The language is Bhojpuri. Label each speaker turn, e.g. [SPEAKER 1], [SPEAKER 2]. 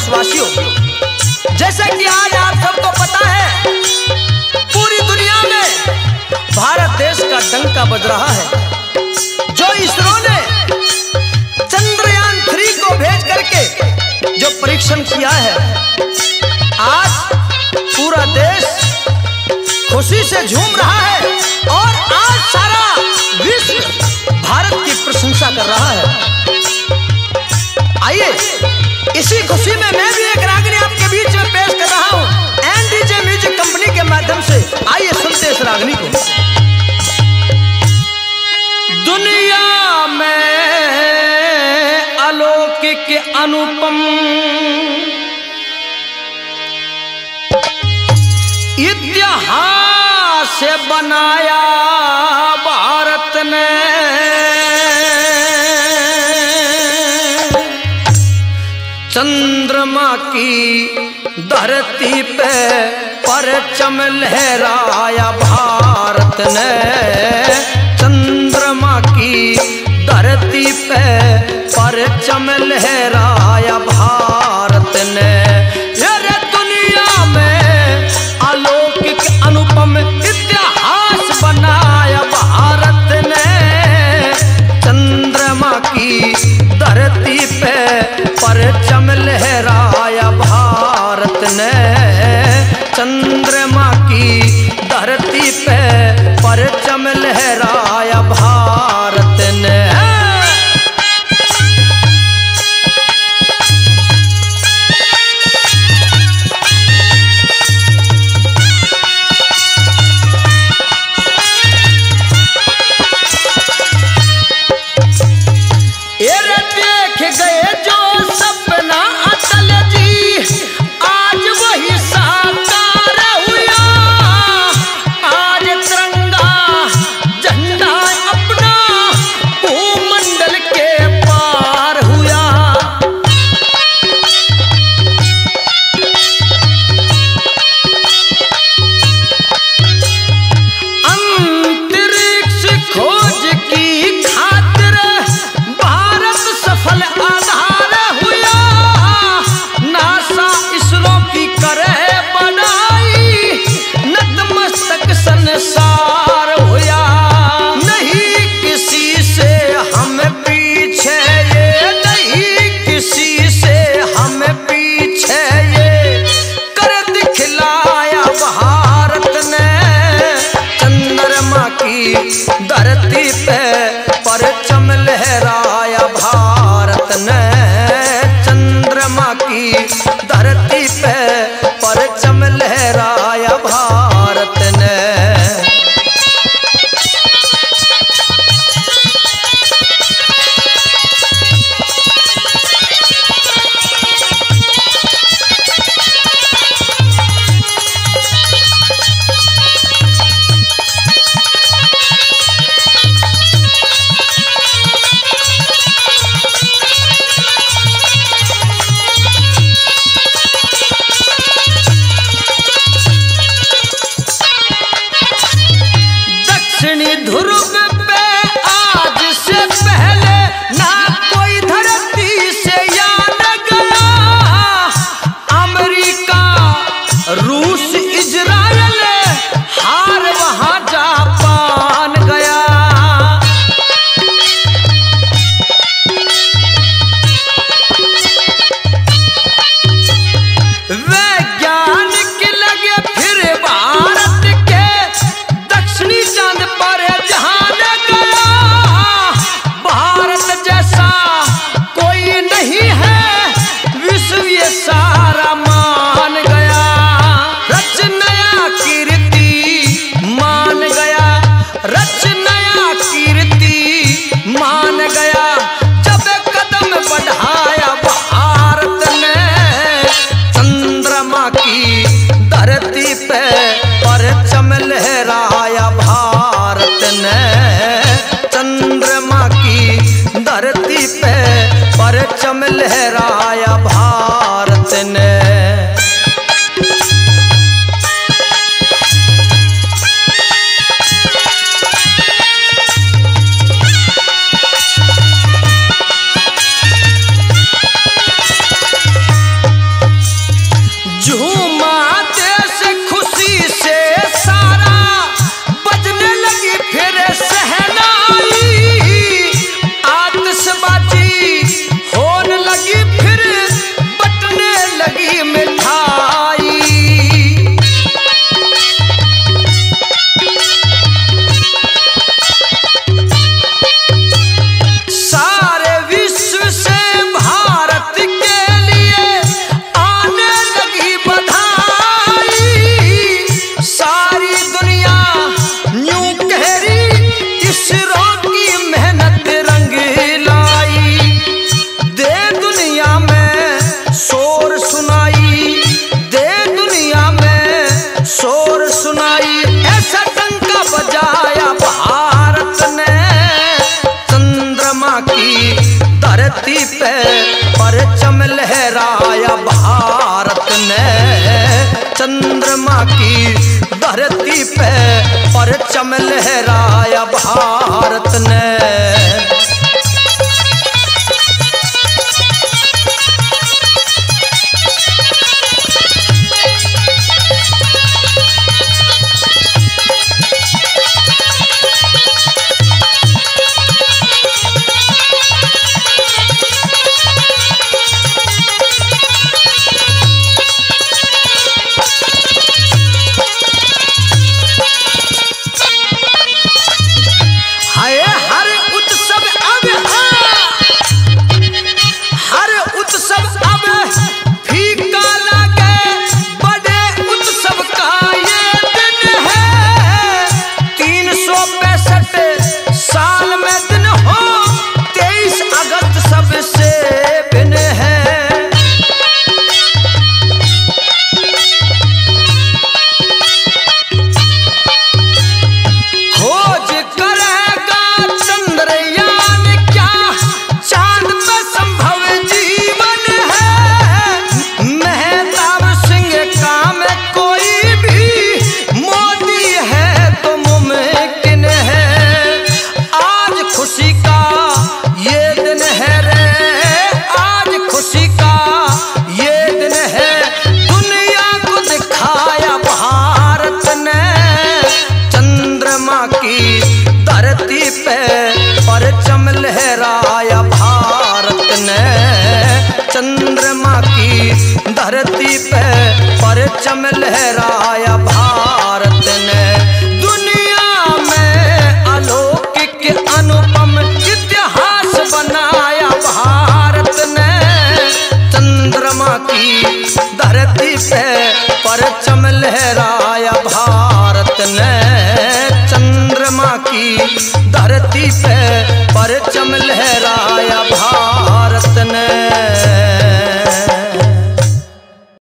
[SPEAKER 1] देशवासियों, जैसे कि आज आप सबको पता है पूरी दुनिया में भारत देश का डंका बज रहा है। जो इसरो ने चंद्रयान 3 को भेज करके जो परीक्षण किया है, आज पूरा देश खुशी से झूम रहा है और आज सारा विश्व भारत की प्रशंसा कर रहा है। आइए इसी खुशी में मैं भी एक रागनी आपके बीच में पेश कर रहा हूं एनडीजे म्यूजिक कंपनी के माध्यम से। आइए सुनते इस रागनी को। दुनिया में अलौकिक अनुपम इतिहास बनाया भारत ने, चंद्रमा की धरती पे परचम लहराया भारत ने, चंद्रमा की धरती पे परचम लहराया भारत ने। अरे दुनिया में अलौकिक अनुपम इतिहास बनाया भारत ने, चंद्रमा की धरती पे परचम लहराया भारत ने, चंद्रमा की धरती पे परचम लहराया भारत ने।
[SPEAKER 2] आज वही साकार
[SPEAKER 1] धरती पे परचम लहराया भारत ने। चंद्रमा की धरती पे परचम लहराया भारत ने। परचम लहराया भारत ने। चंद्रमा की धरती पे परचम लहराया भारत ने। दुनिया में अलौकिक अनुपम इतिहास बनाया भारत ने। चंद्रमा की धरती पे परचम लहराया भारत ने। चंद्रमा की धरती पे परचम लहराया भारत ने।